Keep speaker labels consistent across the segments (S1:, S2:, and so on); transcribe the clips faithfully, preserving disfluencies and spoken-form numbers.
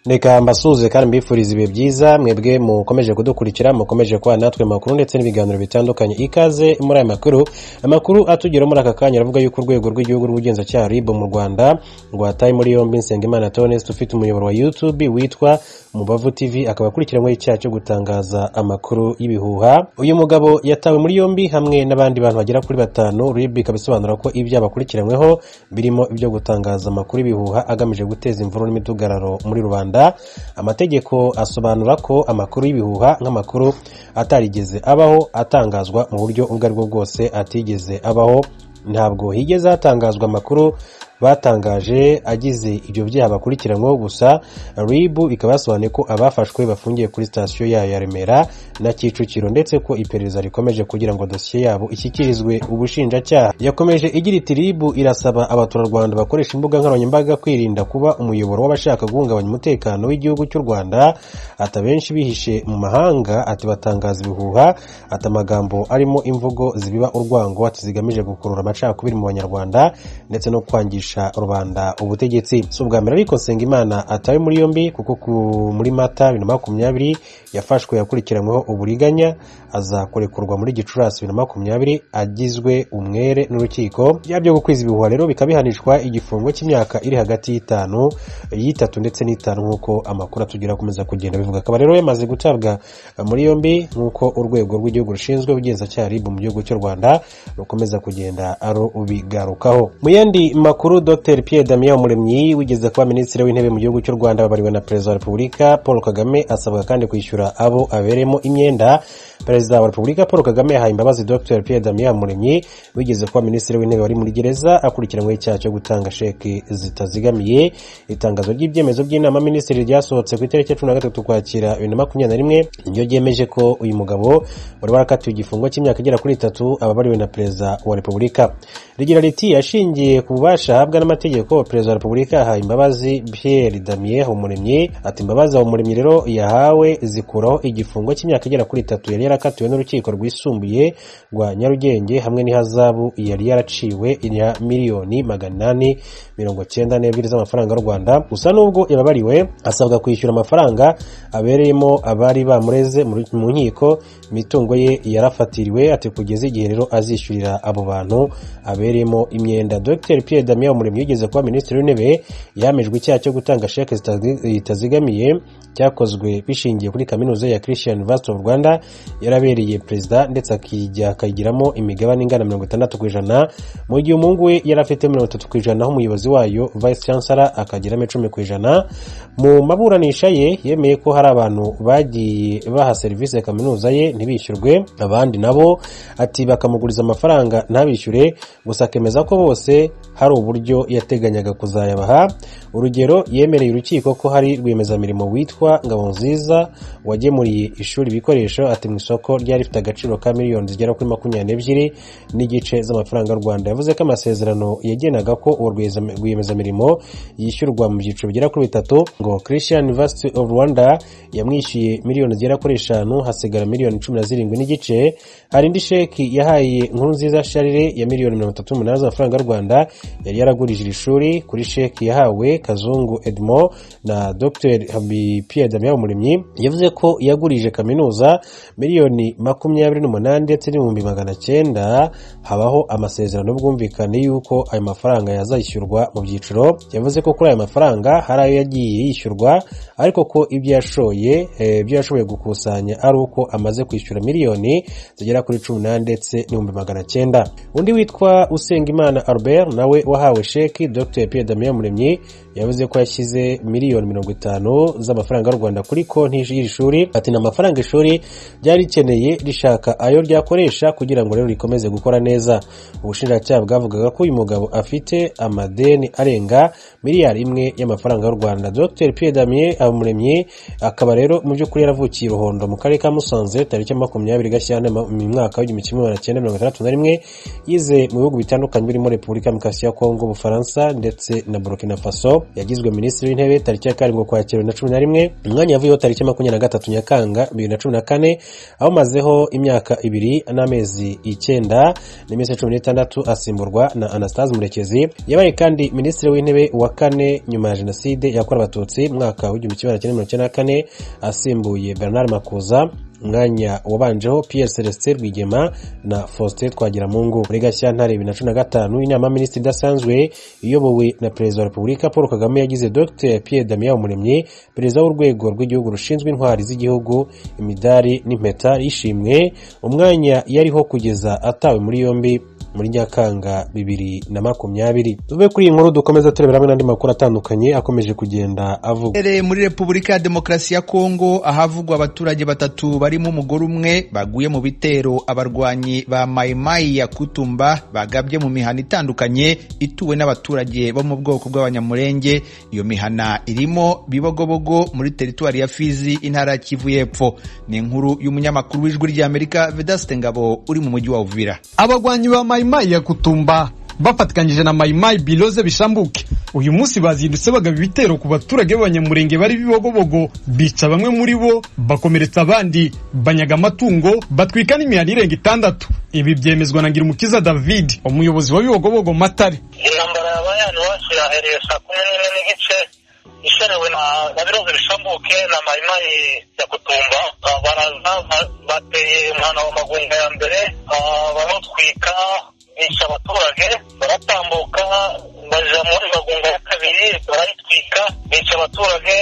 S1: Neka mbasuze kandi mbifuriza ibihe byiza mwebwe mukomeje kudukurikira mukomeje kwa natwe makuru ndetse n'ibiganiro bitandukanye ikaze muri aya makuru amakuru atugera muri aka kanya aravuga yuko urwego rw'igihugu rw'ubugenzacyaha R I B mu Rwanda rwataye muri yombi Nsengimana Theoneste ufite umuyoboro wa YouTube witwa Mubavu T V akaba akurikiranyweho icyaha cyo gutangaza amakuru y'ibihuha. Uyu mugabo yatawe muri yombi hamwe n'abandi bantu bagera kuri batanu. R I B ikabisobanura ko ibyo abakurikiranyweho birimo ibyo gutangaza amakuru y'ibihuha agamije guteza imvururu n'imidugararo muri rubanda. Amategeko asobanura ko amakuru y'ibihuha nk'amakuru atarigeze abaho atangazwa mu buryo ubwo ari bwo bwose atigeze abaho. Ntabwo higeze hatangazwa amakuru batangaje agize ibyo byaha bakurikiranyweho gusa. R I B ikaba yasobanuye ko abafashwe bafungiye kuri sitasiyo yayo ya Remera na Kicukiro ndetse ko iperereza rikomeje kugira ngo dosiye yabo ishyikirizwe ubushinjacyaha. Yakomeje igira iti R I B irasaba abaturarwanda bakoresha imbuga nkoranyambaga kwirinda kuba umuyoboro w'abashaka guhungabanya umutekano w'igihugu cy'u Rwanda. Ati benshi bihishe mu mahanga ati batangaza ibihuha, ati amagambo arimo imvugo zibiba urwango ati zigamije gukurura amacakubiri mu banyarwanda ndetse no kwangisha rubanda ubutegetsi. Si ubwa mbere ariko Nsengimana atawe muri yombi kuko muri Mata bibiri na makumyabiri yafashwe yakurikiranyweho uburiganya aza kurekurwa muri Gicurasi bibiri na makumyabiri agizwe umwere n'urukiko. Byabyo gukwiza ibihuha rero bikabihanishwa igifungo cy'imyaka iri hagati y'itanu y'itatu ndetse n'itanu nk'uko amakuru atugira akomeza kugenda bivuga. Akaba rero yamaze gutabwa muri yombi nk'uko urwego rw'igihugu rushinzwe ubugenzacyaha R I B mu gihugu cy'u Rwanda rukomeza kugenda aro ubigarukaho. Mu yandi makuru Dr Pierre Damien Umuremyi wigeze kuba minisitiri w'intebe mu gihugu cy'u Rwanda babariwe na Perezida wa Repubulika Paul Kagame asabwa kandi kwishyura abo aberemo imyenda. Perezida wa Repubulika Paul Kagame yahaye imbabazi Dr Pierre Damien Umuremyi wigeze kuba minisitiri w'intebe wari muri gereza akurikiranyweho icyaha cyo gutanga sheki zitazigamiye. Itangazo ry'ibyemezo by'inama minisitiri ryasohotse ku itariki cumi na gatatu Ukwakira bibiri na makumyabiri na rimwe niryo ryemeje ko uyu mugabo wari warakatiwe igifungo cy'imyaka igera kuri itatu ababariwe na Perezida wa Repubulika. Rigira riti yashingiye ku bubasha ahabwa n'amategeko Perezida wa Repubulika yahaye imbabazi Pierre Damien Umuremyi. Ati imbabazi Umuremyi rero yahawe zikuraho igifungo cy'imyaka igera kuri itatu yari yarakatiwe n'urukiko rwisumbuye rwa Nyarugenge hamwe n'ihazabu yari yaraciwe ya miliyoni magana inani mirongo cyenda n'ebyiri z'amafaranga y'u Rwanda. Gusa nubwo yababariwe asabwa kwishyura amafaranga abereyemo abari bamureze mu nkiko. Imitungo ye yarafatiriwe ati kugeza igihe rero azishyurira abo bantu abereyemo imyenda. Dr Pierre Damien Umuremyi yigeze kuba minisitiri w'intebe yahamijwe icyaha cyo gutanga sheke zitazigamiye cyakozwe bishingiye kuri kaminuza ya Christian University of Rwanda yarabereye perezida ndetse akijya akayigiramo imigabane ingana mirongo itandatu ku ijana mu gihe umuhungu we yari afite mirongo itatu ku ijana aho umuyobozi wayo Vice Chancellor akagiramo icumi ku ijana. Mu maburanisha ye yemeye ko hari abantu bagiye baha serivisi ya kaminuza ye ntibishyurwe, abandi nabo ati bakamuguriza amafaranga ntabishyure, gusa akemeza ko bose hari uburyo yateganyaga kuzayabaha. Urugero yemereye urukiko ko hari rwiyemezamirimo witwa Ngabonziza wagemuriye ishuri ibikoresho ati mu isoko ryari rifite agaciro ka miliyoni zigera kuri makumyabiri n'ebyiri n'igice z'amafaranga y'u Rwanda. Yavuze ko amasezerano yagenaga ko uwo rwiyemezamirimo yishyurwa mu byiciro bigera kuri bitatu, ngo Christian University of Rwanda yamwishyuye miliyoni zigera kuri eshanu hasigara miliyoni cumi na zirindwi n'igice. Hari indi sheki yahaye Nkurunziza Charles ya miliyoni mirongo itatu n'umunani z'amafaranga y'u Rwanda yari yaragurije iri shuri. Kuri sheki yahawe Kazungu Edmond na Dr Pierre Damien Umuremyi yavuze ko yagurije kaminuza miliyoni makumyabiri n'umunani ndetse n'ibihumbi magana cyenda. Habaho amasezerano y'ubwumvikane yuko ayo mafaranga yazayishyurwa mu byiciro. Yavuze ko kuri ayo mafaranga hari ayo yagiye yishyurwa ariko ko ibyo yashoye ibyo yashoboye gukusanya ari uko amaze kwishyura miliyoni zigera kuri cumi n'umunani ndetse n'ibihumbi magana cyenda. Undi witwa Usengimana Albert nawe wahawe sheki Dr Pierre Damien Umuremyi yavuze ko yashyize miliyoni mirongo itanu z'amafaranga y'u Rwanda kuri konti y'iri shuri. Ati na amafaranga ishuri ryari rikeneye rishaka ayo ryakoresha kugira ngo rero rikomeze gukora neza. Ubushinjacyaha bwavugaga ko uyu mugabo afite amadeni arenga miliyari imwe y'amafaranga y'u Rwanda. Dr Pierre Damien Umuremyi akaba rero mu by'ukuri yaravukiye Ruhondo mu karere ka Musanze tariki makumyabiri Gashyantare mu mwaka w'igihumbi kimwe magana cyenda mirongo itandatu na rimwe. Yize mu bihugu bitandukanye birimo Repubulika ya Demokarasi ya Kongo, Ubufaransa ndetse na Burkina Faso. Yagizwe minisitiri w'intebe tariki ya karindwi Ukwakira bibiri na cumi na rimwe. Umwanya yavuyeho tariki makumyabiri na gatatu Nyakanga bibiri na cumi na kane aho mazeho imyaka ibiri n'amezi icyenda n'iminsi cumi n'itandatu asimburwa na Anastase Murekezi. Yabaye kandi minisitiri w'intebe wa kane nyuma ya jenoside yakorewe abatutsi mu mwaka w'igihumbi kimwe magana cyenda mirongo icyenda na kane, asimbuye Bernard Makuza. Umwanya wabanjeho Pierre Celestin Rwigema na Faustin Twagiramungu. Muri Gashyantare bibiri na cumi na gatanu, inama minisitiri idasanzwe iyobowe na Perezida wa Repubulika Paul Kagame yagize Dr Pierre Damien Umuremyi, perezida w'urwego rw'igihugu rushinzwe intwari z'igihugu, imidari n'impeta y'ishimwe, umwanya yariho kugeza atawe muri yombi muri Nyakanga bibiri na makumyabiri. Tuve kuri iyi nkuru dukomeza turebera hamwe n'andi makuru atandukanye akomeje kugenda avuga.
S2: Ere muri Repubulika ya Demokarasi ya Kongo ahavugwa abaturage batatu barimo umugore umwe baguye mu bitero abarwanyi ba Mai Mai ya Kutumba bagabye mu mihana itandukanye ituwe n'abaturage bo mu bwoko bw'abanyamurenge. Iyo mihana irimo Bibogobogo muri teritwari ya Fizi, intara ya Kivu y'Epfo. Ni inkuru y'umunyamakuru w'Ijwi ry'Amerika Vedaste Ngabo uri mu mujyi wa Uvira.
S3: Abagwanyi ba Mai Mai ya Kutumba bafatikanyije na Mai Mai Biloze Bishambuke uyu munsi bazindutse bagaba ibitero ku baturage b'abanyamurenge bari Bibogobogo, bica bamwe muri bo, bakomeretsa abandi, banyaga amatungo, batwika n'imihana irenga itandatu. Ibi byemezwa na Ngirumukiza David, umuyobozi wa Bibogobogo Matare.
S4: Intambara y'abantu bashyirahereye saa kumi n'imwe n'igice isherewe na Biloze Bishambuke na Mai Mai ya Kutumba. Baraza bateye umwana wa Magunga ya mbere, baramutwika, bisha abaturage, baratambuka baja muri Magunga ya kabiri, barayitwika, bisha abaturage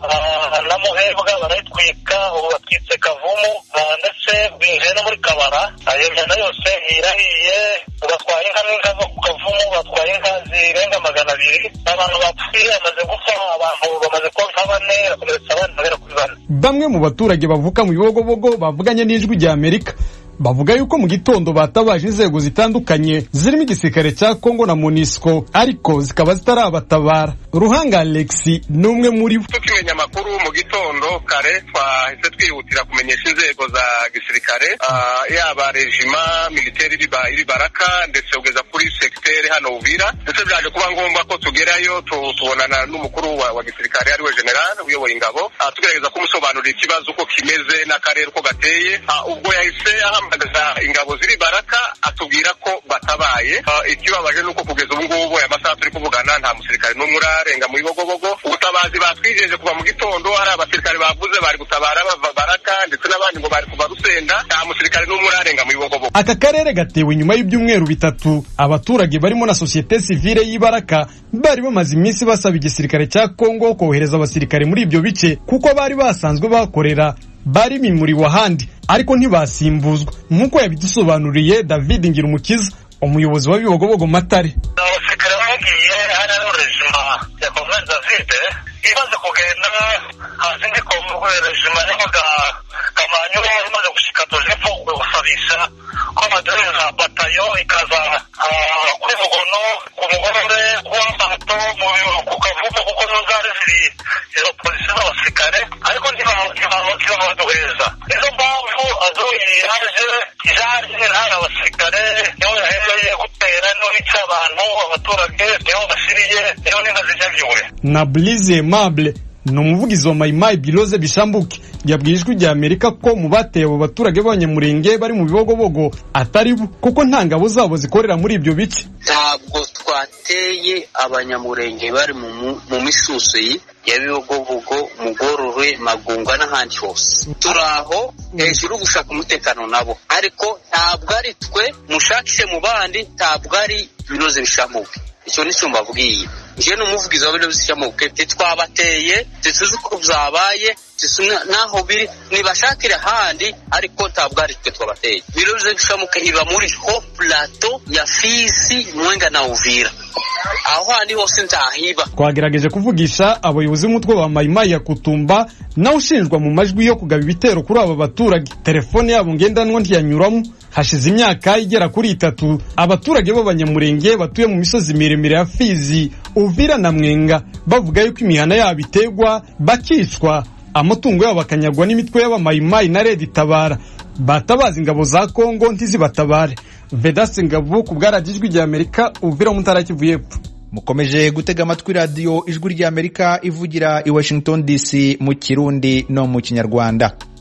S4: na Muhebwa, barayitwika, ubu batwitse Kavumu, ndetse binjiye no muri Kabara. Ayo mihanda yose irahiye, batwaye inka n'inka zo ku Kavumu, batwaye inka zirenga magana abiri. Abantu bapfuye bamaze gupfa, abantu bamaze kuba nka bane, bakomeretsa abandi bagera kuri bane.
S3: Bamwe mu baturage bavuka mu Bibogobogo bavuganye n'Ijwi ry'Amerika bavuga yuko mu gitondo batabaje inzego zitandukanye zirimo igisirikare cya Kongo na Monisco, ariko zikaba zitarabatabara. Ruhanga Alexi numwe muri bo.
S5: Tukimenya amakuru mu gitondo kare twahise twihutira kumenyesha inzego za gisirikare, uh, yaba regima militaire riba iri Baraka ndetse ugeza kuri secteur hano Uvira. Ndetse byaje kuba ngombwa ko tugerayo tubonana n'umukuru wa, wa gisirikare ari we general uyoboye ingabo, uh, tugerageza kumusobanurira ikibazo uko kimeze n'akarere uko gateye. Uh, ubwo yahise ahamagaza ingabo ziri Baraka atubwira ko batabaye. Uh, ikibabaje nuko kugeza ubu ngubu aya masaha turi kuvugana nta musirikare n'umwe urarenga mu Bibogobogo. Ubutabazi batwijeje kuva mu gitondo ari abasirikare bavuze bari gutabara bava Baraka ndetse n'abandi ngo bari kuva Rusenda, nta musirikare n'umwe urarenga mu Bibogobogo.
S3: Aka karere gatewe nyuma y'ibyumweru bitatu abaturage barimo na societe civile y'Ibaraka bari bamaze iminsi basaba igisirikare cya Kongo kohereza abasirikare muri ibyo bice kuko bari basanzwe bakorera bari mimuriwe ahandi ariko ntibasimbuzwa, nk'uko yabidusobanuriye David Ngirumukiza, umuyobozi wa Bibogobogo Matare.
S4: Abasirikare bagiye hano regima ya Komanda David imaze kugenda hazi ndi ko regima y'aga kamanyo imaze gushika tojepo gusabisha ko madereza batayo ikaza kuri Mugono ku mugorore w'amato mu ku Kavumu kuko nozari ziri izo polisi n'abasirikare ariko ntibaduheza. Izo mpamvu azuye haje ijaje hari abasirikare niho yahereye gutera no bica abantu abaturage niho basiriye niho n'inka zijyagiwe.
S3: Na Blaise Mable ni umuvugizi wa Mai Mai Biloze Bishambuke yabwiye Ijwi ry'Amerika ko mu bateye abo baturage b'abanyamurenge bari mu Bibogobogo atari bo kuko nta ngabo zabo zikorera muri ibyo bice.
S6: Ntabwo twateye abanyamurenge bari mu mu misusi ya Bibogobogo, Mugororwe, Magunga n'ahandi hose. Turaho hejuru gushaka umutekano nabo, ariko ntabwo ari twe mushakishe mu bandi, ntabwo ari Biloze Bishambuke. Icyo ni cyo mbabwiye. Je n'umuvugizi wa Biloze Bishambuke twabateye, tuzi ko byabaye, naho biri nibashakira handi, ariko ntabwo ari twe twabateye. Biloze Bishambuke iba muri ho plateau ya Fizi, Mwenga na Uvira. Aho handi hose ntahiba.
S3: Twagerageje kuvugisha abayobozi b'umutwe wa Mai Mai ya Kutumba nawe ushinjwa mu majwi yo kugaba ibitero kuri aba baturage. Telefone yabo ngendanwa ntiyanyuramo. Hashize imyaka igera kuri itatu abaturage b'abanyamurenge batuye mu misozi miremire ya Fizi, Uvira na Mwenga bavuga yuko imihana yabo itegwa, bakicwa, amatungo yabo bakanyagwa n'imitwe y'Abamai Mai na Red Tabara. Batabaza ingabo za Kongo ntizibatabare. Vedaste Ngabo ku bwaragijwe rya Amerika, Uvira mu ntara Kivu y'Epfo.
S2: Mukomeje gutega amatwi radio Ijwi ry'Amerika ivugira i Washington D C mu Kirundi no mu Kinyarwanda.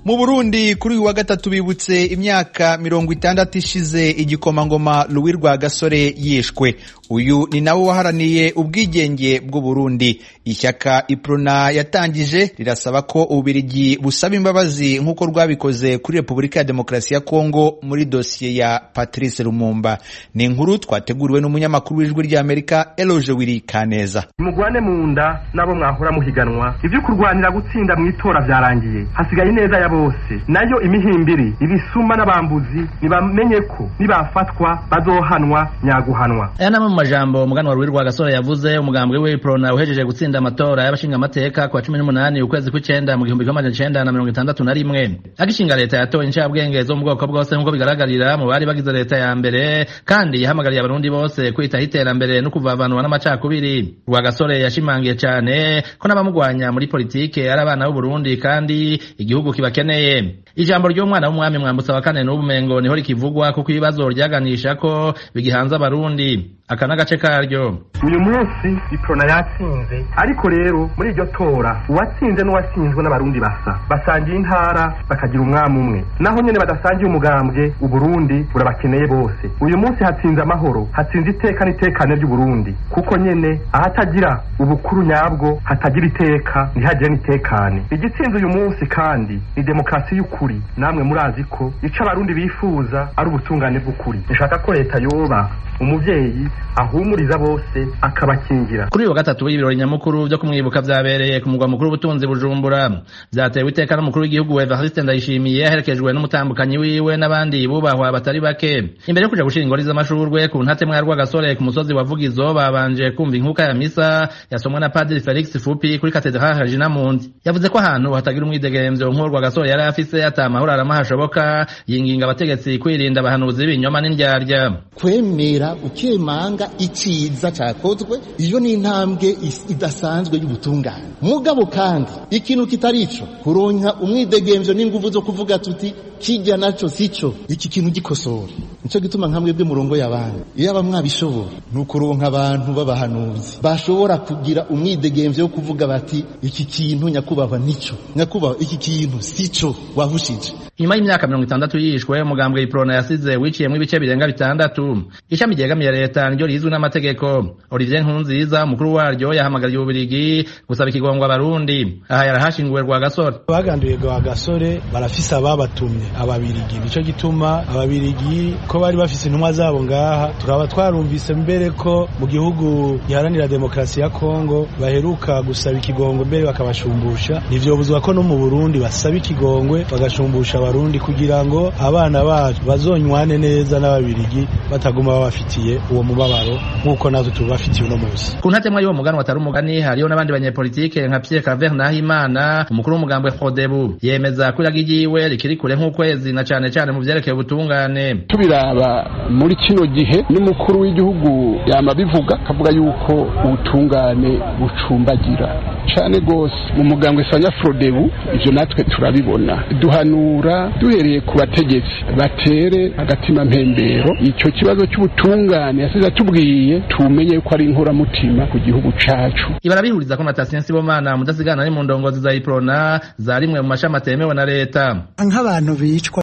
S2: Mu Burundi kuri uyu wa gatatu bibutse imyaka mirongo itandatu ishize igikomangoma Louis Rwagasore yishwe. Uyu ni nawe waharaniye ubwigenge bw'u Burundi. Ishyaka Iprona yatangije rirasaba ko Ubirigi busaba imbabazi nk'uko rwabikoze kuri Repubulika ya Demokarasi ya Kongo muri dosiye ya Patrice Lumumba. Ni inkuru twateguriwe n'umunyamakuru w'Ijwi ry'Amerika Eloge Wirikaneza.
S7: Mugwane munda nabo mwahora muhiganwa ivyo kurwanira gutsinda mu itora byarangiye, hasigaye neza ya bose. Nayo imihimbiri ibisuma n'abambuzi nibamenye ko nibafatwa bazohanwa nyaguhanwa.
S8: Aya nama mu majambo umuganwa Louis Rwagasore yavuze umugambwe we Iprona uhejeje gutsinda amatora y'abashinga amateka kwa cumi n'umunani ukwezi kw'icenda mu gihumbi kimwe amajana icenda na mirongo itandatu na rimwe. Agishinga leta yatoye incabwenge zo mu bwoko bwose nk'uko bigaragarira mu bari bagize leta ya mbere, kandi yahamagariye abarundi bose kwitaho iterambere no kuvavanwa n'amacakubiri. Rwagasore yashimangiye cyane ko n'abamugwanya muri politike ari abana b'u Burundi kandi igihugu kibakeneye. Ijambo ry'umwana w'umwami Mwambutsa wa kane n'ubumengo niho rikivugwa kuko ibibazo ryaganisha ko bigihanza abarundi. Aka n'agace karyo.
S7: Uyu munsi Iprona yatsinze, ariko rero muri iryo tora uwatsinze n'uwatsinzwe n'abarundi basa basangiye intara bakagira umwami umwe, naho nyene badasangiye umugambwe u Burundi burabakeneye bose. Uyu munsi hatsinze amahoro, hatsinze iteka n'itekane ry'u Burundi, kuko nyene ahatagira ubukuru nyabwo hatagira iteka ntihagire n'itekane. Igitsinze uyu munsi kandi ni demokarasi y'ukuri, namwe murazi ko ico abarundi bifuza ari ubutungane bw'ukuri. Nshaka ko leta yoba umuvyeyi ahumuriza bose akabakingira.
S8: Kuri wa gatatu w'ibirori nyamukuru byo kumwibuka vyabereye ku mugwa mukuru w'ubutunzi Bujumbura, vyatewe iteka n'umukuru w'igihugu Evariste Ndayishimiye aherekejwe n'umutambukanyi wiwe n'abandi bubahwa batari bake. Imbere yo kuja gushira ingori z'amashurwe ku ntatemwa ya Rwagasore ku musozi wa Vugizo, babanje kumva inkuka ya misa yasomwa na Padiri Felix Fupi kuri Katedrale Regina Mundi. Yavuze ko ahantu hatagira umwidegemvyo nk'uwo Rwagasore yari afise atamahoro aramahashoboka, yinginga abategetsi kwirinda abahanuzi b'ibinyoma n'indyarya.
S9: Kwemera ukemanga iciza cyakozwe, iyo ni intambwe idasanzwe y'ubutungane. Mugabo kandi ikintu kitarico kuronka umwidegemvyo n'inguvu zo kuvuga tuti kijya naco sico, iki kintu gikosora. Nico gituma nkamwe bwe murongo y'abantu iyo abamwabishobora nukuronka abantu babahanuzi bashobora kugira umwidegemvyo wo kuvuga bati iki kintu nyakubahwa nico, nyakubahwa iki kintu sico wahushije. Nyuma y'imyaka mirongo itandatu yishwe, umugambwe Iprona yasize wiciyemwe ibice birenga bitandatu. Ishami ryegamiye leta niryo rizwi n'amategeko. Olivier Nkurunziza umukuru waryo yahamagariye Ubirigi gusaba ikigongwa abarundi. Aha yarahashinguwe Rwagasore.
S10: Baganduye Rwagasore barafise ababatumye ababirigi, nico gituma ababirigi ko bari bafise intumwa zabo ngaha, tukaba twarumvise mbere ko mu gihugu giharanira demokarasi ya Kongo baheruka gusaba ikigongwe mbere bakabashumbusha. Nivyo buzwa ko no mu Burundi basaba ikigongwe bagashumbusha abarundi kugira ngo abana bacu bazonywane neza n'ababirigi bataguma babafitiye uwo mubabaro nkuko natwe tubafitiye uno munsi.
S8: Ku ntatemwa y'uwo mugani watari umugani hariyo n'abandi banyepolitike nka Pierre Claver Nahimana umukuru w'umugambwe Frodebu, yemeza ko iragiye rikiri kure nk'ukwezi na cane cane mu vyerekeye ubutungane.
S11: Tubiraba muri kino gihe n'umukuru w'igihugu yama bivuga kavuga yuko ubutungane bucumbagira cane gose mu mugambwe Sanya Frodebu. Ivyo natwe turabibona, duhanura duhereye ku bategetsi batere agatima mpembero icyo kibazo cy'ubutungane yasize atubwiye tumenye ko ari inkoramutima ku gihugu cacu.
S8: Ibara bihuriza ko Natasien Sibomana mudasigana ari mu ndongozi za Iprona zarimwe mu mashami atemewe na leta
S12: nk'abantu bicwa